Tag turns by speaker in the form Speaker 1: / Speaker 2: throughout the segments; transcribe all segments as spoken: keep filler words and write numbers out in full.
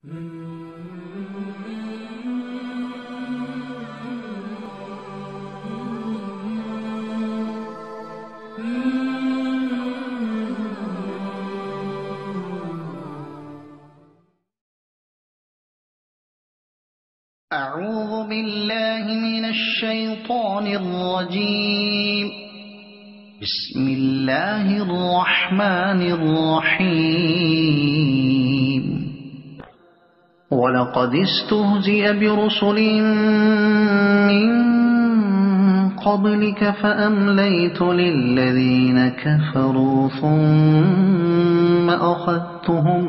Speaker 1: أعوذ بالله من الشيطان الرجيم. بسم الله الرحمن الرحيم. ولقد استهزئ برسل من قبلك فأمليت للذين كفروا ثم أخذتهم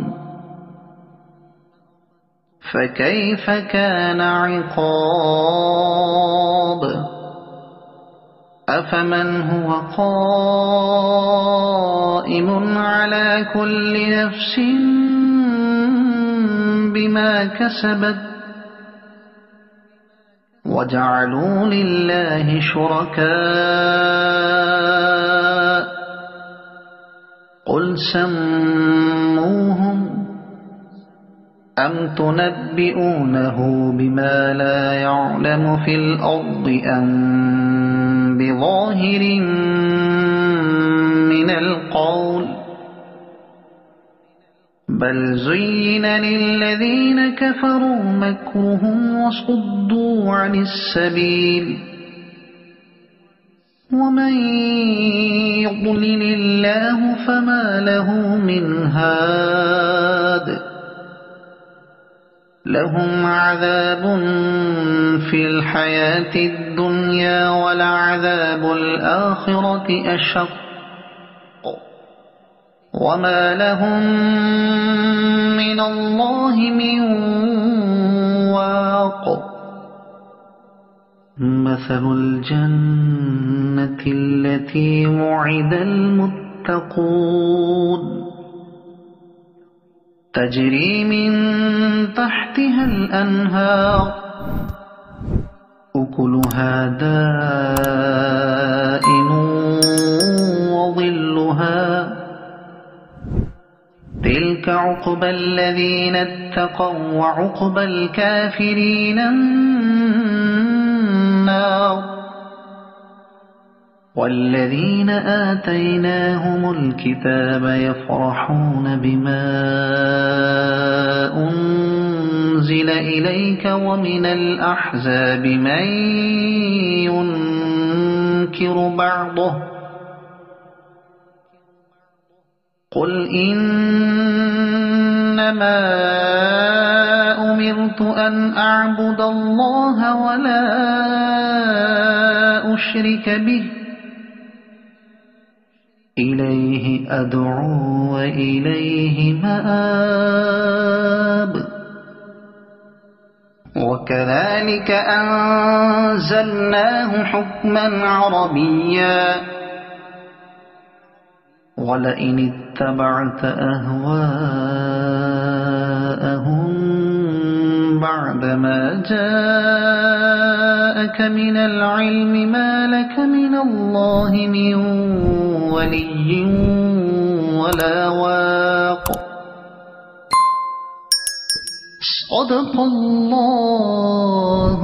Speaker 1: فكيف كان عقاب. أفمن هو قائم على كل نفس بما كسبت وجعلوا لله شركاء قل سموهم أم تنبئونه بما لا يعلم في الأرض أم بظاهر من القول بل زين للذين كفروا مكرهم وصدوا عن السبيل ومن يضلل الله فما له من هاد. لهم عذاب في الحياة الدنيا ولعذاب الآخرة أشق وما لهم من الله من واق. مثل الجنة التي وعد المتقون تجري من تحتها الأنهار أكلها دائم وظلها تلك عقبى الذين اتقوا وعقبى الكافرين النار. والذين آتيناهم الكتاب يفرحون بما أنزل إليك ومن الأحزاب من ينكر بعضه قل إنما أمرت أن أعبد الله ولا أشرك به إليه أدعو وإليه مآب. وكذلك أنزلناه حكما عربيا ولئن اتبعت أهواءهم بعدما جاءك من العلم ما لك من الله من ولي ولا واق. صدق الله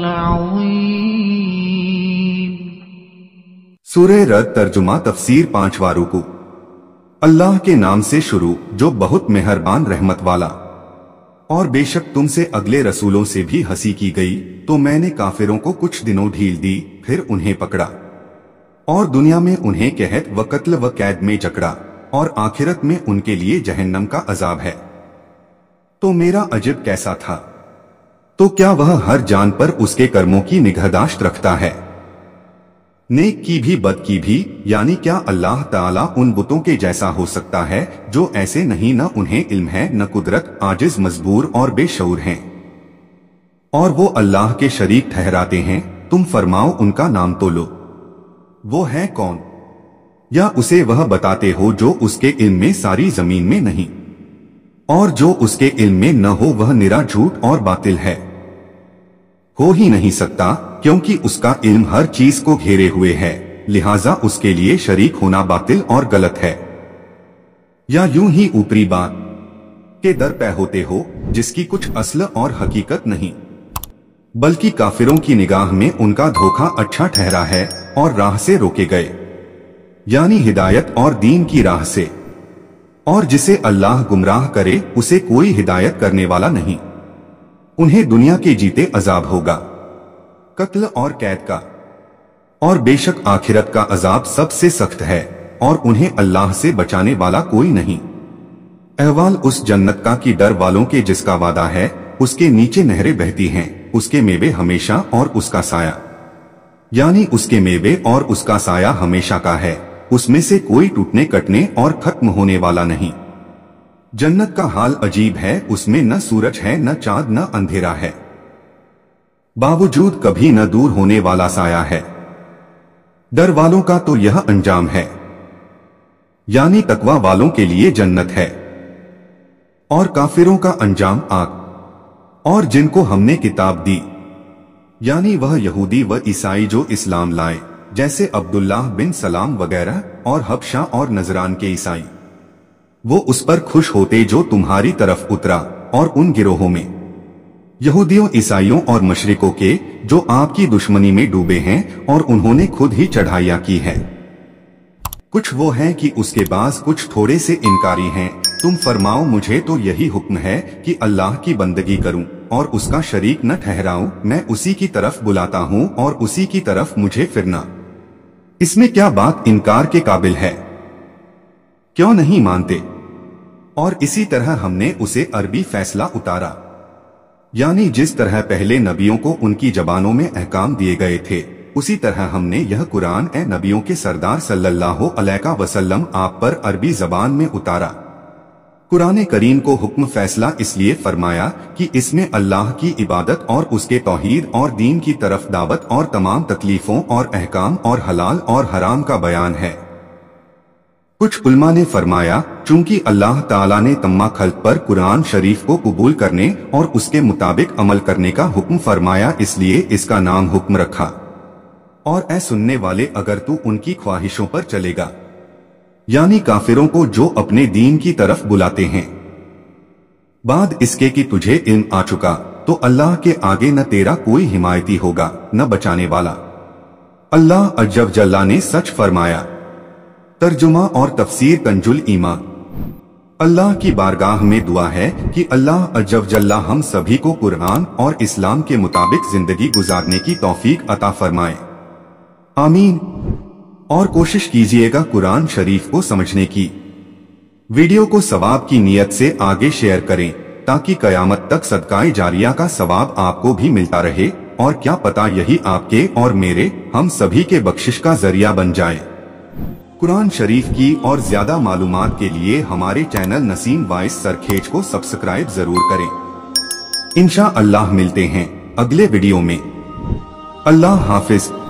Speaker 1: العظيم.
Speaker 2: سورہ رد ترجمہ تفسیر پانچواں رکوع. اللہ کے نام سے شروع جو بہت مہربان رحمت والا. اور بے شک تم سے اگلے رسولوں سے بھی ہنسی کی گئی تو میں نے کافروں کو کچھ دنوں ڈھیل دی پھر انہیں پکڑا اور دنیا میں انہیں قحط و قتل و قید میں جکڑا اور آخرت میں ان کے لیے جہنم کا عذاب ہے. تو میرا عجب کیسا تھا. تو کیا وہ ہر جان پر اس کے کرموں کی نگہداشت رکھتا ہے، نیک کی بھی بد کی بھی؟ یعنی کیا اللہ تعالیٰ ان بتوں کے جیسا ہو سکتا ہے جو ایسے نہیں، نہ انہیں علم ہے نہ قدرت، عاجز مجبور اور بے شعور ہیں، اور وہ اللہ کے شریک ٹھہراتے ہیں. تم فرماؤ ان کا نام تو لو، وہ ہے کون؟ یا اسے وہ بتاتے ہو جو اس کے علم میں ساری زمین میں نہیں، اور جو اس کے علم میں نہ ہو وہ نرا جھوٹ اور باطل ہے. ہو ہی نہیں سکتا کیونکہ اس کا علم ہر چیز کو گھیرے ہوئے ہے، لہذا اس کے لیے شریک ہونا باطل اور غلط ہے. یا یوں ہی اوپری بات، के दर पे होते हो जिसकी कुछ असल और हकीकत नहीं, बल्कि काफिरों की निगाह में उनका धोखा अच्छा ठहरा है और राह से रोके गए, यानी हिदायत और दीन की राह से। और जिसे अल्लाह गुमराह करे उसे कोई हिदायत करने वाला नहीं। उन्हें दुनिया के जीते अजाब होगा, कत्ल और कैद का, और बेशक आखिरत का अजाब सबसे सख्त है और उन्हें अल्लाह से बचाने वाला कोई नहीं। अहवाल उस जन्नत का कि डर वालों के जिसका वादा है, उसके नीचे नहरें बहती हैं, उसके मेवे हमेशा और उसका साया, यानी उसके मेवे और उसका साया हमेशा का है, उसमें से कोई टूटने कटने और खत्म होने वाला नहीं। जन्नत का हाल अजीब है, उसमें न सूरज है न चांद न अंधेरा है, बावजूद कभी न दूर होने वाला साया है। डर वालों का तो यह अंजाम है, यानी तकवा वालों के लिए जन्नत है, और काफिरों का अंजाम आग। और जिनको हमने किताब दी, यानी वह यहूदी व ईसाई जो इस्लाम लाए, जैसे अब्दुल्लाह बिन सलाम वगैरह, और हबशा और नजरान के ईसाई, वो उस पर खुश होते जो तुम्हारी तरफ उतरा, और उन गिरोहों में यहूदियों ईसाइयों और मशरिकों के जो आपकी दुश्मनी में डूबे हैं और उन्होंने खुद ही चढ़ाइयां की है। कुछ वो हैं कि उसके बाद कुछ थोड़े से इनकारी हैं। तुम फरमाओ मुझे तो यही हुक्म है कि अल्लाह की बंदगी करूं और उसका शरीक न ठहराऊं, मैं उसी की तरफ बुलाता हूं और उसी की तरफ मुझे फिरना। इसमें क्या बात इनकार के काबिल है? क्यों नहीं मानते? और इसी तरह हमने उसे अरबी फैसला उतारा, यानी जिस तरह पहले नबियों को उनकी जबानों में अहकाम दिए गए थे, उसी तरह हमने यह कुरान ए नबियों के सरदार सल्लल्लाहु अलैहि वसल्लम आप पर अरबी जबान में उतारा। कुरान करीम को हुक्म फैसला इसलिए फरमाया कि इसमें अल्लाह की इबादत और उसके तौहीद और दीन की तरफ दावत और तमाम तकलीफों और अहकाम और हलाल और हराम का बयान है। कुछ उल्मा ने फरमाया, चूंकि अल्लाह ताला ने तम्मा खल्क पर कुरान शरीफ को कबूल करने और उसके मुताबिक अमल करने का हुक्म फरमाया, इसलिए इसका नाम हुक्म रखा। और ऐ सुनने वाले, अगर तू उनकी ख्वाहिशों पर चलेगा, यानी काफिरों को जो अपने दीन की तरफ बुलाते हैं, बाद इसके कि तुझे इल्म आ चुका, तो अल्लाह के आगे न तेरा कोई हिमायती होगा न बचाने वाला। अल्लाह अज्जल जल्ला ने सच फरमाया। तर्जुमा और तफसीर कंजुल ईमान। अल्लाह की बारगाह में दुआ है कि अल्लाह अज्जल जल्ला हम सभी को कुरान और इस्लाम के मुताबिक जिंदगी गुजारने की तौफीक अता फरमाए, आमीन। और कोशिश कीजिएगा कुरान शरीफ को समझने की। वीडियो को सवाब की नियत से आगे शेयर करें ताकि कयामत तक सदकाए जारिया का सवाब आपको भी मिलता रहे, और क्या पता यही आपके और मेरे, हम सभी के बख्शिश का जरिया बन जाए। कुरान शरीफ की और ज्यादा मालूमात के लिए हमारे चैनल नसीम वाइस सरखेज को सब्सक्राइब जरूर करें। इंशा अल्लाह मिलते हैं अगले वीडियो में। अल्लाह हाफिज।